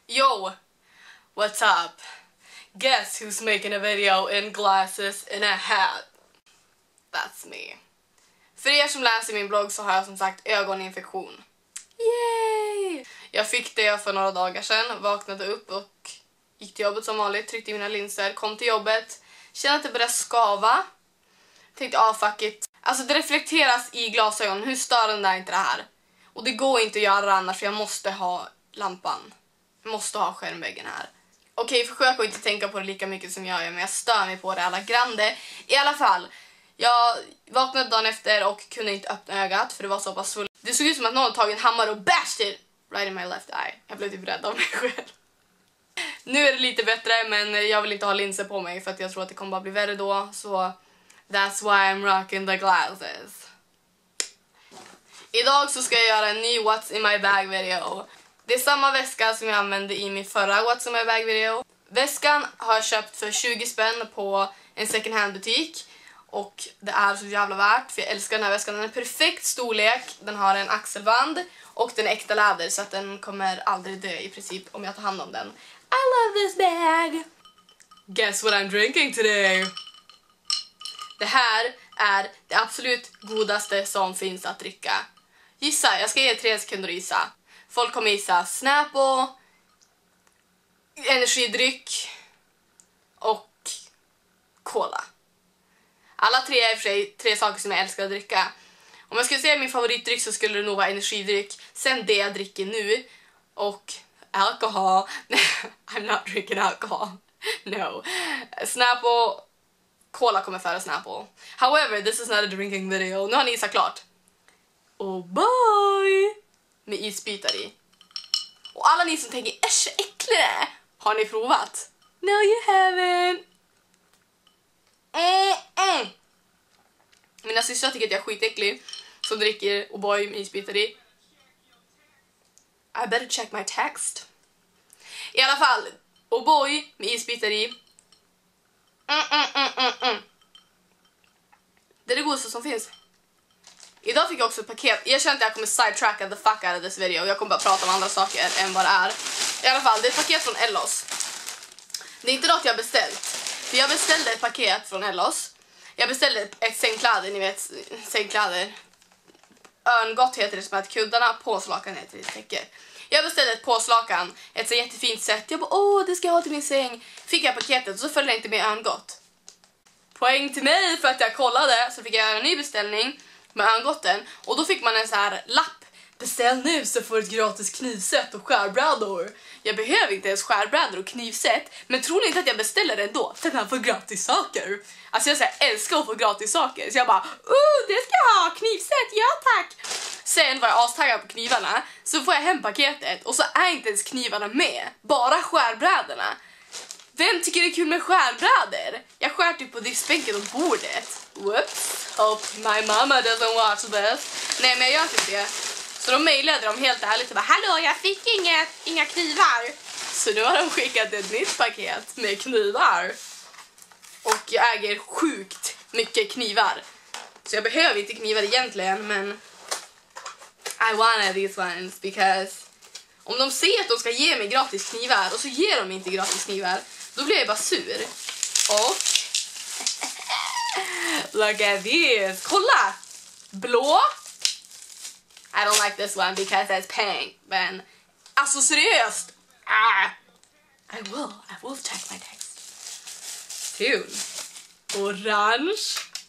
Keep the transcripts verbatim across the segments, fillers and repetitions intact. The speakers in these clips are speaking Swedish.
Yo, what's up? Guess who's making a video in glasses and a hat? That's me. För er som läser min blogg så har jag som sagt ögoninfektion. Yay! Jag fick det för några dagar sedan, vaknade upp och gick till jobbet som vanligt, tryckte i mina linser, kom till jobbet, kände att det började skava. Tänkte, ah fuck it. Alltså det reflekteras i glasögon, hur störande är inte det här? Och det går inte att göra det annars för jag måste ha lampan. Jag måste ha skärmväggen här. Okej, försök att inte tänka på det lika mycket som jag gör, men jag stör mig på det alla grande. I alla fall, jag vaknade dagen efter och kunde inte öppna ögat för det var så pass fullt. Det såg ut som att någon tagit en hammare och bashed it right in my left eye. Jag blev typ rädd av mig själv. Nu är det lite bättre, men jag vill inte ha linser på mig för att jag tror att det kommer bara bli värre då. Så that's why I'm rocking the glasses. Idag så ska jag göra en ny What's in my bag video. Det är samma väska som jag använde i min förra What's in my bag video. Väskan har jag köpt för tjugo spänn på en second hand butik. Och det är så jävla värt för jag älskar den här väskan. Den är perfekt storlek, den har en axelband och den är äkta läder så att den kommer aldrig dö i princip om jag tar hand om den. I love this bag! Guess what I'm drinking today? Det här är det absolut godaste som finns att dricka. Gissa, jag ska ge tre sekunder att gissa. Folk kommer gissa Snapple, energidryck och cola. Alla tre är i och för sig tre saker som jag älskar att dricka. Om jag skulle säga min favoritdryck så skulle det nog vara energidryck. Sen det jag dricker nu. Och alkohol. I'm not drinking alcohol. No. Snapple. Cola kommer före Snapple. However, this is not a drinking video. Nu har ni gissat klart. Oh boy! Med isbitar i. Och alla ni som tänker, äsch äckligare. Har ni provat? No you haven't. Mm, mm. Mina systrar tycker att jag är skitäcklig som dricker O'boy med isbitar i. I better check my text. I alla fall, O'boy med isbitar i. Mm, mm, mm, mm, mm. Det är det godaste som finns. Idag fick jag också ett paket. Jag känner att jag kommer sidetracka the fuck out of this video. Jag kommer bara prata om andra saker än vad det är. I alla fall, det är ett paket från Ellos. Det är inte något jag har beställt. För jag beställde ett paket från Ellos. Jag beställde ett sängkläder, ni vet, sängkläder. Örngott heter det som att kuddarna, påslakan heter det täcket. Jag beställde ett påslakan, ett så jättefint sätt. Jag bara, åh, det ska jag ha till min säng. Fick jag paketet och så följde jag inte med örngott. Poäng till mig för att jag kollade, så fick jag göra en ny beställning med örngotten. Och då fick man en så här lapp. Beställ nu så får du ett gratis knivset och skärbrädor. Jag behöver inte ens skärbrädor och knivset. Men tror ni inte att jag beställer det ändå? För man får gratis saker. Alltså jag så här, älskar att få gratis saker. Så jag bara, oh det ska jag ha, knivset, ja tack. Sen var jag astaggad på knivarna. Så får jag hem paketet och så är inte ens knivarna med. Bara skärbrädorna. Vem tycker det är kul med skärbrädor? Jag skär typ på diskbänken och bordet. Whoops. Hope my mama doesn't watch this. Nej men jag gör typ det. Så de mejlade dem helt ärligt och bara, hallå jag fick inga, inga knivar. Så nu har de skickat ett nytt paket med knivar. Och jag äger sjukt mycket knivar. Så jag behöver inte knivar egentligen, men I wanted these ones because om de ser att de ska ge mig gratis knivar och så ger de inte gratis knivar, då blir jag bara sur. Och look at this. Kolla! Blå. I don't like this one because it's pink. Men alltså seriöst. Ah. I will. I will check my text. Kul. Orange.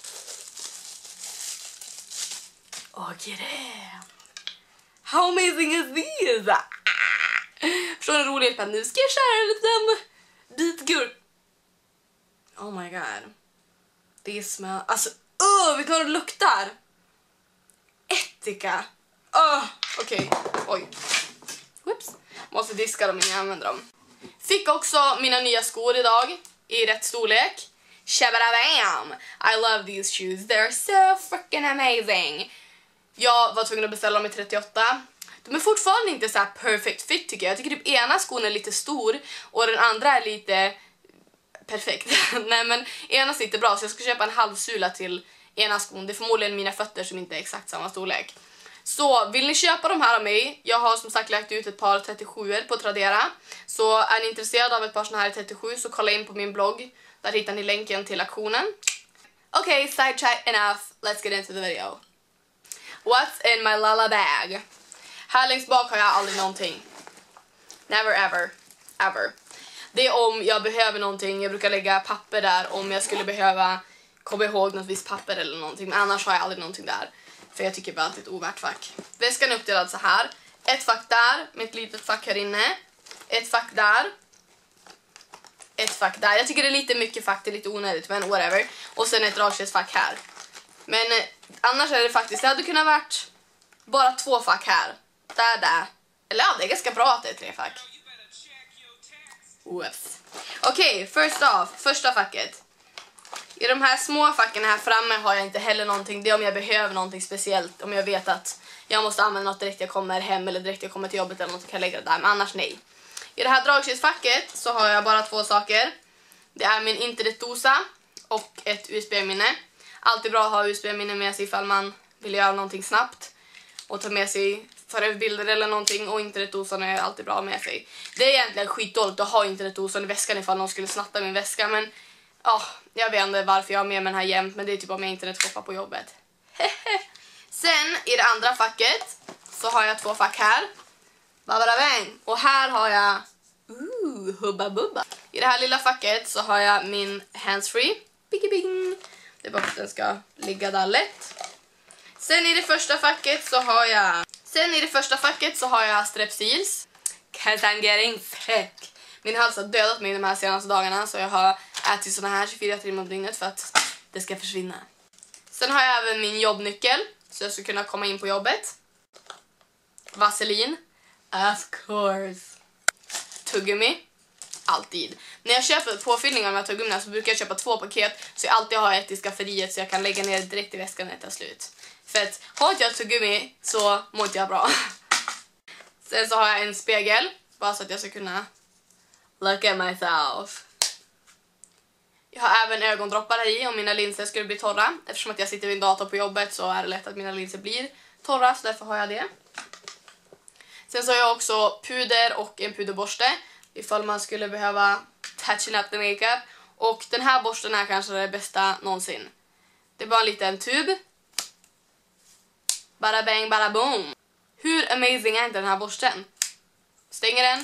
Och det. How amazing is this? Ah. Förstår en rolighet att nu ska jag köra en liten bit gurk. Oh my god. Det smäller. Alltså, åh, vet du vad det luktar? Ättika. Oh, okej. Okay. Oj. Whoops. Måste diska dem innan jag använder dem. Fick också mina nya skor idag i rätt storlek. Shabadabam! I love these shoes. They're so freaking amazing. Jag var tvungen att beställa dem i trettioåtta. De är fortfarande inte så här perfect fit tycker jag. Jag tycker typ ena skon är lite stor och den andra är lite perfekt. Nej men ena sitter bra så jag ska köpa en halvsula till ena skon. Det är förmodligen mina fötter som inte är exakt samma storlek. Så vill ni köpa de här av mig? Jag har som sagt lagt ut ett par trettiosju på Tradera. Så är ni intresserade av ett par såna här trettiosju så kolla in på min blogg. Där hittar ni länken till auktionen. Okej, okay, side chat enough. Let's get into the video. What's in my lala bag? Här längst bak har jag aldrig någonting. Never ever. Ever. Det är om jag behöver någonting. Jag brukar lägga papper där om jag skulle behöva komma ihåg något visst papper eller någonting. Men annars har jag aldrig någonting där. För jag tycker bara att det är ett ovärt fack. Väskan är uppdelad så här. Ett fack där med ett litet fack här inne. Ett fack där. Ett fack där. Jag tycker det är lite mycket fack, det är lite onödigt, men whatever. Och sen ett dragkedjefack här. Men eh, annars är det faktiskt, det hade kunnat varit bara två fack här. Där, där. Eller ja, det är ganska bra att det är tre fack. Okej, okay, first off, första facket. I de här små facken här framme har jag inte heller någonting. Det är om jag behöver någonting speciellt. Om jag vet att jag måste använda något direkt jag kommer hem eller direkt jag kommer till jobbet eller något, kan jag lägga det där. Men annars nej. I det här dragkedjefacket så har jag bara två saker. Det är min internetdosa och ett U S B-minne. Alltid bra att ha U S B-minne med sig ifall man vill göra någonting snabbt. Och ta med sig för bilder eller någonting. Och internetdosan är alltid bra med sig. Det är egentligen skitdåligt att ha internetdosan i väskan ifall någon skulle snatta min väska. Men ja, jag vet inte varför jag har med mig den här jämt. Men det är typ om jag internet shoppar på jobbet. Sen i det andra facket så har jag två fack här. Babadabang. Och här har jag ooh, hubba bubba. I det här lilla facket så har jag min handsfree. Biggy bing. Det är bara att den ska ligga där lätt. Sen i det första facket så har jag Sen i det första facket så har jag strepsils. Cause I'm getting sick. Min hals har dödat mig de här senaste dagarna. Så jag har ätit såna här tjugofyra timmar om dygnet för att det ska försvinna. Sen har jag även min jobbnyckel. Så jag ska kunna komma in på jobbet. Vaselin. Of course. Tuggummi. Alltid. När jag köper påfyllningar med tuggummina så brukar jag köpa två paket. Så jag alltid har ett i skafferiet så jag kan lägga ner det direkt i väskan när det tar slut. För att har inte jag tuggummi så mår inte jag bra. Sen så har jag en spegel. Bara så att jag ska kunna look at myself. Jag har även ögondroppar här i om mina linser skulle bli torra. Eftersom att jag sitter vid en dator på jobbet så är det lätt att mina linser blir torra. Så därför har jag det. Sen så har jag också puder och en puderborste. Ifall man skulle behöva touching up the makeup. Och den här borsten är kanske det bästa någonsin. Det är bara en liten tub. Bada bang, bada boom. Hur amazing är inte den här borsten? Stänger den.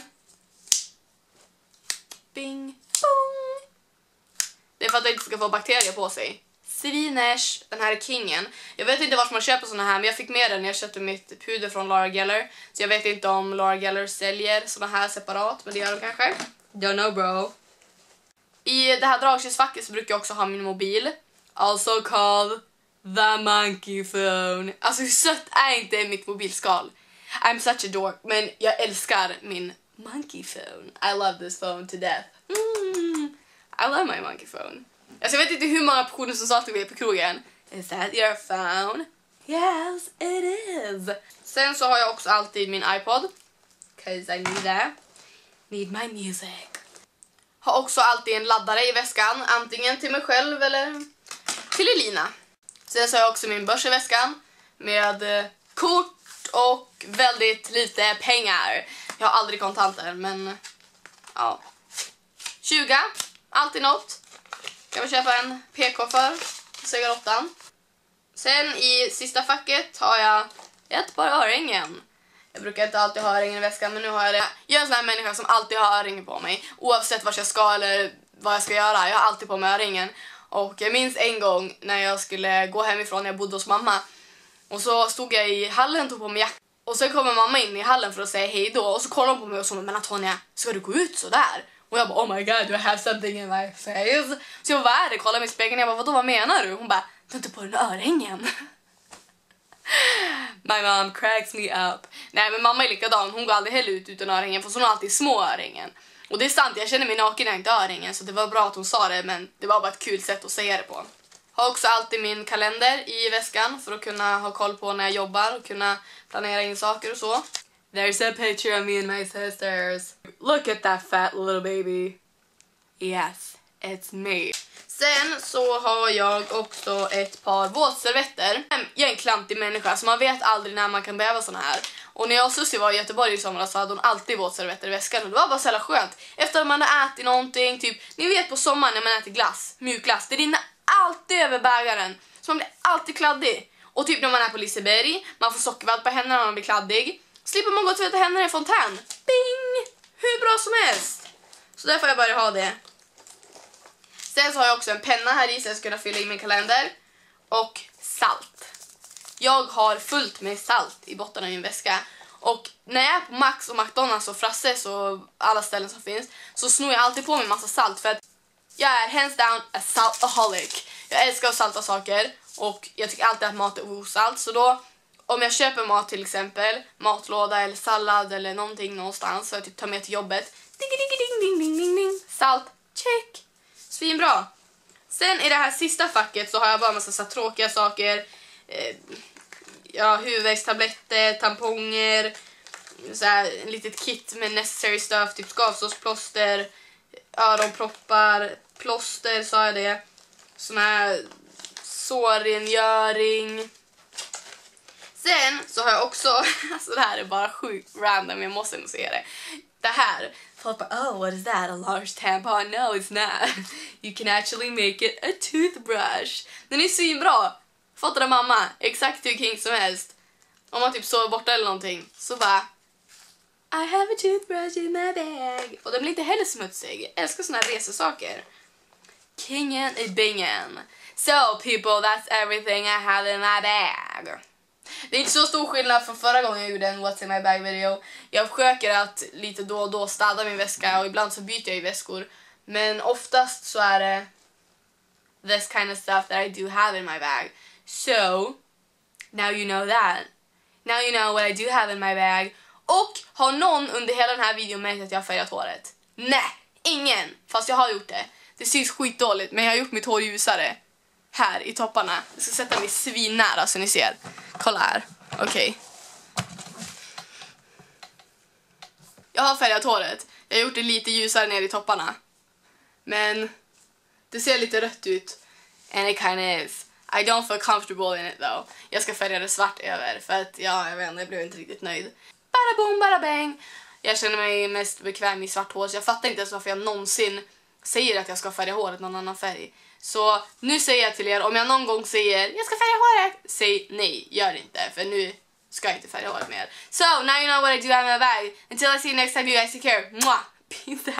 Bing, boom. Det är för att det inte ska få bakterier på sig. Sviners, den här är kingen. Jag vet inte vart man köper såna här, men jag fick med den när jag köpte mitt puder från Laura Geller. Så jag vet inte om Laura Geller säljer såna här separat, men det gör de kanske. Don't know bro. I det här dragkedjefacket så brukar jag också ha min mobil. Also called the monkey phone. Alltså hur sött är inte mitt mobilskal? I'm such a dork, men jag älskar min monkey phone. I love this phone to death. Mm, I love my monkey phone. Alltså jag vet inte hur många personer som sa till mig på krogen. Is that your phone? Yes, it is. Sen så har jag också alltid min iPod. Cause I need that. Need my music. Har också alltid en laddare i väskan. Antingen till mig själv eller till Elina. Sen så har jag också min börs i väskan. Med kort och väldigt lite pengar. Jag har aldrig kontanter, men ja. tjugo. Alltid något. Kan man köpa en P K för cigarettan. Sen i sista facket har jag ett par örhängen. Jag brukar inte alltid ha örhängen i väskan, men nu har jag det. Jag är en sån här människa som alltid har örhängen på mig. Oavsett vart jag ska eller vad jag ska göra. Jag har alltid på mig örhängen. Och jag minns en gång när jag skulle gå hemifrån när jag bodde hos mamma. Och så stod jag i hallen och tog på mig jackan. Och så kommer mamma in i hallen för att säga hej då. Och så kollar hon på mig och sa, men Antonia, ska du gå ut så där? Och jag bara, oh my god, do I have something in my face? Så jag bara, vad är det? Kolla mig i spegeln. Jag bara, vadå, vad menar du? Hon bara, ta inte på den örhängen. My mom cracks me up. Nej, men mamma är likadan. Hon går aldrig heller ut utan örhängen. För hon har alltid små örhängen. Och det är sant, jag känner mig naken när jag inte har örhängen. Så det var bra att hon sa det, men det var bara ett kul sätt att säga det på. Har också alltid min kalender i väskan för att kunna ha koll på när jag jobbar och kunna planera in saker och så. There's a picture of me and my sisters. Look at that fat little baby. Yes, it's me. Sen så har jag också ett par våtservetter. Jag är en klantig människa så man vet aldrig när man kan behöva såna här. Och när jag och Susie var i Göteborg i somras så hade hon alltid våtservetter i väskan. Och det var bara så jävla skönt. Efter att man har ätit någonting, typ, ni vet på sommaren när man äter glass, mjukglass, det rinner alltid över bägaren. Så man blir alltid kladdig. Och typ när man är på Liseberg, man får sockervadd på händerna när man blir kladdig. Slipper man gå och tvätta händerna i fontän. Bing! Hur bra som helst. Så därför har jag börjat ha det. Sen så har jag också en penna här i så jag ska kunna fylla i min kalender. Och salt. Jag har fullt med salt i botten av min väska. Och när jag är på Max och McDonalds och Frasses och alla ställen som finns så snor jag alltid på mig en massa salt. För att jag är hands down a saltaholic. Jag älskar att salta saker och jag tycker alltid att mat är osalt. Så då, om jag köper mat till exempel, matlåda eller sallad eller någonting någonstans så jag typ tar med till jobbet. Ding, ding, ding, ding, ding, ding. Salt, check. Svinbra. Sen i det här sista facket så har jag bara en massa så tråkiga saker. Eh, ja, huvudvärkstabletter, tamponger, så här, en litet kit med necessary stuff, typ skavsårsplåster, öronproppar, plåster, sa jag det. Sån här sårrengöring. Sen så har jag också, alltså det här är bara sjukt random, jag måste nog se det. Det här, folk bara, oh what is that, a large tampon? No it's not. You can actually make it a toothbrush. Den är svinbra. Fattar du mamma? Exakt hur king som helst. Om man typ sover borta eller någonting så bara, I have a toothbrush in my bag. Och den blir inte heller smutsig. Jag älskar såna här resesaker. Kingen i bingen. So people, that's everything I have in my bag. Det är inte så stor skillnad från förra gången jag gjorde en What's in my bag video. Jag försöker att lite då och då städa min väska och ibland så byter jag i väskor. Men oftast så är det this kind of stuff that I do have in my bag. So, now you know that. Now you know what I do have in my bag. Och har någon under hela den här videon märkt att jag har färgat håret? Nej, ingen. Fast jag har gjort det. Det syns skitdåligt men jag har gjort mitt hår ljusare. Här i topparna. Jag ska sätta mig svinnära så ni ser. Kolla här. Okej. Okay. Jag har färgat håret. Jag har gjort det lite ljusare ner i topparna. Men det ser lite rött ut. And it kind of is. I don't feel comfortable in it though. Jag ska färga det svart över för att ja, jag vet inte, jag blev inte riktigt nöjd. Bada boom, bada bang. Jag känner mig mest bekväm i svart hår så jag fattar inte ens varför jag någonsin säger att jag ska färga håret någon annan färg. Så nu säger jag till er, om jag någon gång säger jag ska färga håret, säg nej, gör inte för nu ska jag inte färga håret mer. So, now you know what I do have in my bag. Until I see you next time, you guys take care. Mwah! Peace out.